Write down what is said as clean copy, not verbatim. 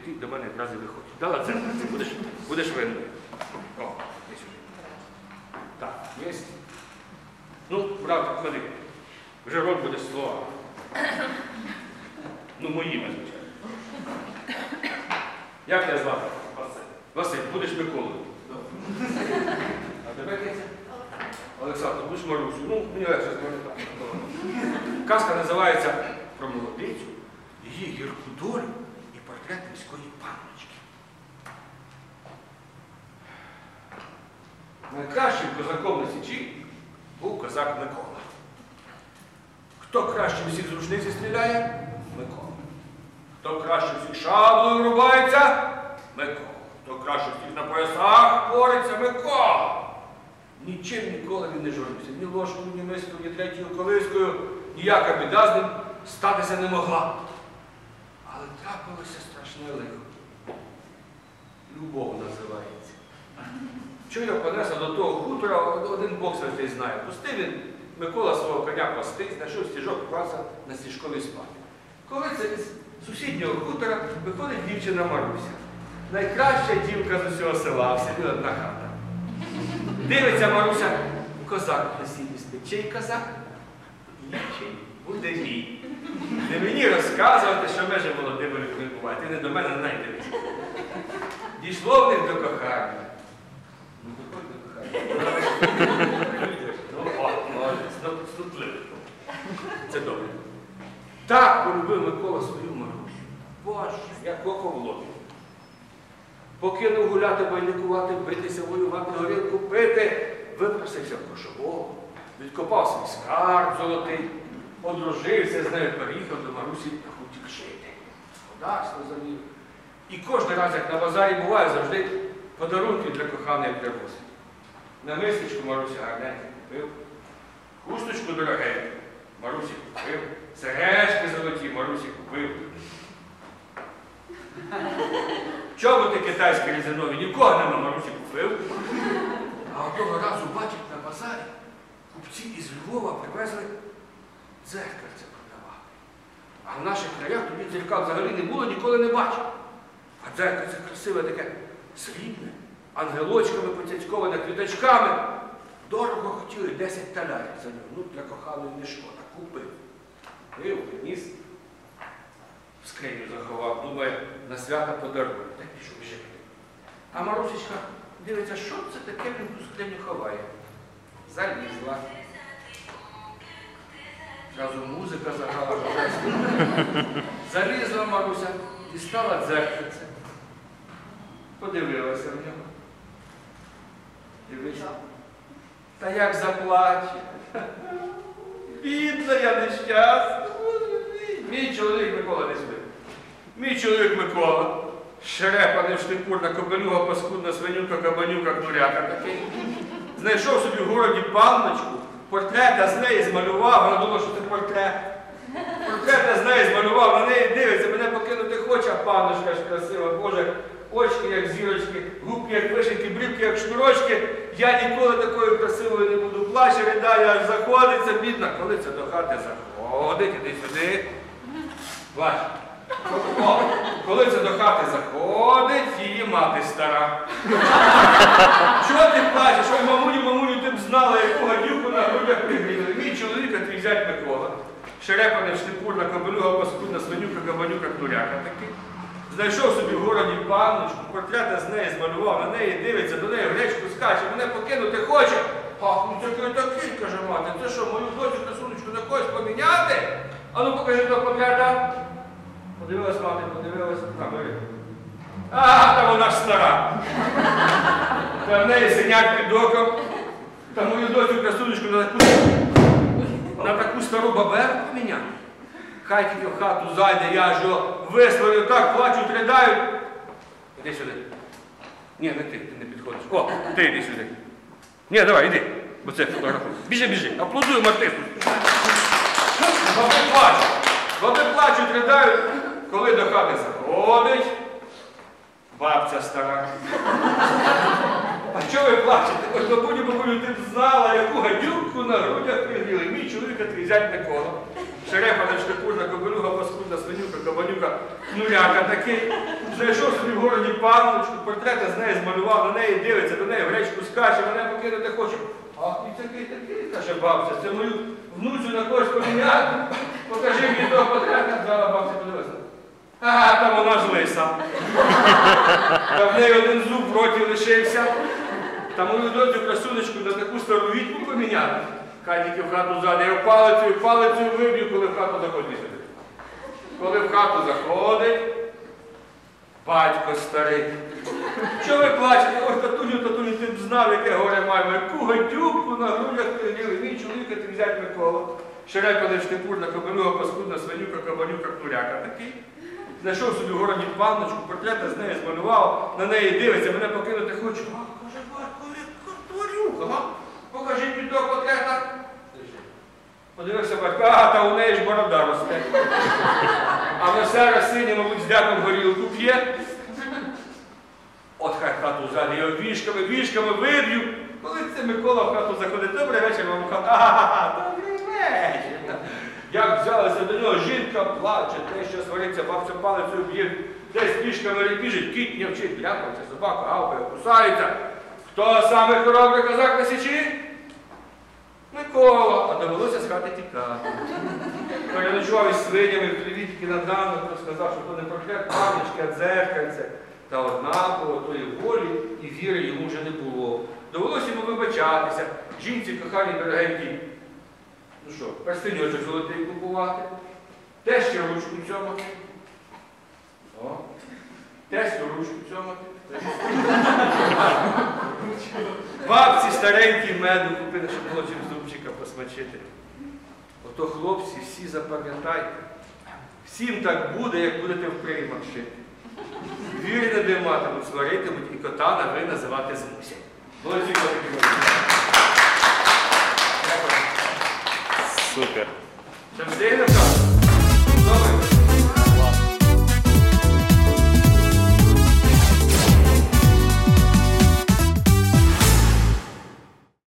ти до мене якраз і виходиш. Дала дзеркальце, будеш винною. О, і сюди. Так, є. Ну, брат, смотри, вже рот буде слова. Ну, моїми, звичайно. Як тебе звати? Василь. Василь, будеш Миколою. А тебе Киця? Олександр, будеш Марусю. Ну, мені легше сказати. Казка називається «Про молодицю, її гірку долю і портрет міської панночки». Найкращим козаком на Січі був козак Микола. Хто краще всіх з рушниці стріляє? Микола. Хто краще всіх шаблею рубається? Микола. Хто краще всіх на поясах бореться? Микола. Нічим ніколи він не журбився. Ні ложкою, ні мискою, ні третьою колискою. Ніяка біда з ним статися не могла. Але трапилося страшне лихо. Любов називається. Чуя понесла до того хутора, один Бог святий знає. Пустив він Микола свого коня пасти, знайшов стіжок, вклався на стіжковий спати. Коли це з сусіднього хутора виходить дівчина Маруся. Найкраща дівка з усього села, в селі одна хата. Дивиться Маруся, козак на сіні спить. Чий козак? Нічий. Буде мій. Не мені розказувати, що межі молодими людьми бувають. Ти не до мене, не дивись. Дійшло в них до кохання. Ну, доходь до кохання. Це добре. Так полюбив Микола свою Марусю. Боже, як око в лобі. Покинув гуляти, байдикувати, битися, воювати, горілку пити, випросився в кошового, відкопав свій скарб золотий, одружився з нею, переїхав до Марусі на хутір жити. Господарство завів. І кожен раз, як на базарі буває, завжди подарунки для коханої привозить. На мисочку Марусі гарненько купив, хусточку дорогеньку Марусі купив, сережки золоті Марусі купив. Чоботи китайські різинові нікого нема Марусі купив. А одного разу бачить на базарі, купці із Львова привезли дзеркальце продавати. А в наших краях тоді дзеркал взагалі не було, ніколи не бачив. А дзеркальце красиве таке, срібне, ангелочками поцяцьковане, квіточками. Дорого хотіли, 10 талярів за нього. Ну, для коханої не шкода. Купив. Купив, приніс. В скриню заховав, думає, на свята подарує. Так пішов жити. А Марусечка дивиться, що це таке він ту скриню ховає. Залізла. Зразу музика заграла. Залізла Маруся, дістала дзеркальце. Подивилася в нього. Дивиться. Та як заплаче. Бідна я нещасна. Мій чоловік Микола не спив. Мій чоловік Микола, шерепаний штипурна, кобелюга, паскудна, свинюка, кабанюка, куряка такий. Знайшов собі в городі панночку, портрета з неї змалював, вона думала, що це портрет. Портрета з неї змалював, на неї дивиться, мене покинути хоче, а панночка ж красива, Боже, очки як зірочки, губки як вишеньки, брюки як шнурочки. Я ніколи такою красивою не буду. Плаче, ридає, аж заходиться, бідна, коли це до хати заходить, іди сюди. Плач. Коли це до хати заходить, її мати стара. Чого ти плачеш? Ой, мамуню, ти б знала, яку гадюку на грудях пригріли. Мій чоловік, твій зять Микола. Шерепаний, штипурна, кобелюга, паскудна, свинюка, кабанюка, куряка такий. Знайшов собі в городі панночку, портрета з неї змалював, на неї дивиться, до неї в гречку скаче, мене покинути хоче. Ах, ну такий, каже мати, це що, мою дочу та сонечку на когось поміняти? А ну покажи того портрета. Подивилась мати, подивилась, бери. А, та вона ж стара. Та в неї синяк під оком. Та мою дочу красунечку на таку стару баберку поміняти. Хай тільки в хату зайде, я ж його висварю так, плачуть, ридають. Іди сюди. Ні, не ти не підходиш. О, ти йди сюди. Ні, давай, іди, бо це фотографуй. Біжи, аплодуємо артисту. Баби плачуть, ридають, коли до хати заходить. Бабця стара. А чого ви плачете? Ось бабуню, ти б знала, яку гадюку на грудях пригріли. Мій чоловік, твій зять Микола. шерепа невштепурна, кобелюга паскудна, свинюка, кабанюка, кнуляка такий. Знайшов собі в городі панночку, портрета з неї змалював, на неї дивиться, до неї в гречку скаче, мене покинути хоче. Ах, і такий, каже бабця, це мою внуцю на когось поміняти. Покажи мені того портрета, взяла бабця, подивилася. Ага, там вона ж лиса. Та в неї один зуб в роті лишився. Та мою доцю красунечку на таку стару відьму поміняти. Хай тільки в хату ззаду. Я палицею виб'ю, коли в хату заходить сюди. Коли в хату заходить, батько старий. Що ви плачете? Ось татуню, ти б знав, яке горе маємо. Яку гадюку на грудях приділи. Мій чоловік, ти взять Микола. Шерепа невштепурна, кобелюга паскудна, свинюка, кабанюка, кнуляка такий. Знайшов собі в городі панночку, портрета з неї змалював, на неї дивиться, мене покинути хоче. А, каже, батько, тварюка, га? Покажіть мені того портрета. Подивився батько, ага, та у неї ж борода росте. А весера синя, мабуть, з дяком горілку п'є. От хай хату взяли, його вішками виб'ю. Коли це Микола в хату заходить, добрий вечір, вам хата. Ага, добрий вечір. Як взялися до нього, жінка плаче, те, що свариться, бабця палицею б'є, десь пішками біжить, кіт не вчить, ляпається, собака гавкає, кусається. Хто саме хоробрий козак на січі? Микола, а довелося з хати тікати. Переночував із свинями, в хліві тільки на дану, хто сказав, що то не портрет панночки, а дзеркальце. Та однаково тої волі і віри йому вже не було. Довелося йому вибачатися, жінці коханій дорогенькій. Ну що, перстеньочок золотий купувати, тещу ручку цьомати. О, тестю ручку цьомати. Бабці старенькі меду купили, щоб було чим зубчика посмачити. Ото хлопці, всі запам'ятайте, всім так буде, як будете в приймах шити. Вірі не диматимуть, сваритимуть і кота на ви називати змусять. Молодці, котики. Супер. Ще встигнемо так?